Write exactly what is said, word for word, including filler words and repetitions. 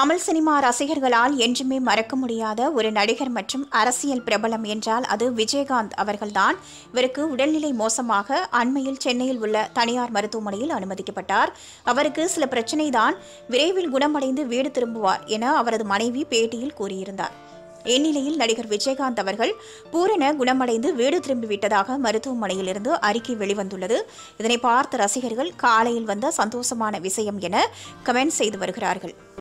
Tamil cinema ரசிகர்களால் என்றுமே மறக்க முடியாத ஒரு நடிகர் மற்றும் அரசியல் பிரபலம் என்றால் அது விஜயகாந்த் அவர்கள்தான். இவருக்கு உடல்நிலை மோசமாக அண்மையில் சென்னையில் உள்ள தனியார் மருத்துவமனையில் அனுமதிக்கப்பட்டார். அவருக்கு சில பிரச்சனை தான், விரைவில் குணமடைந்து வீடு திரும்புவார் என அவரது மனைவி பேட்டியில் கூறியிருந்தார். இந்நிலையில் நடிகர் விஜயகாந்த் அவர்கள் பூரண குணமடைந்து வீடு திரும்பிவிட்டதாக மருத்துவமனையிலிருந்து அறிக்கை வெளிவந்துள்ளது. இதனை பார்த்த ரசிகர்கள் காலையில் வந்த சந்தோஷமான விஷயம் என கமெண்ட் செய்து வருகிறார்கள்.